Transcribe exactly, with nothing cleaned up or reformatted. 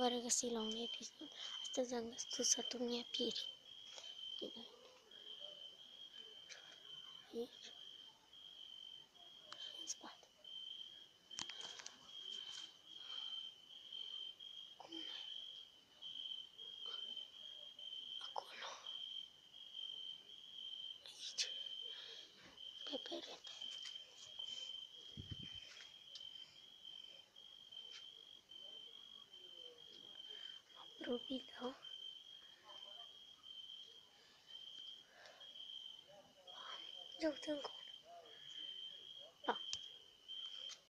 regăsi la un episod. Astăzi am găsit Saturnia Pirii. Bine. Aici. Și în spate. Cum e? Acolo. Aici. Pe perete. Apropii, da? Ia uite încă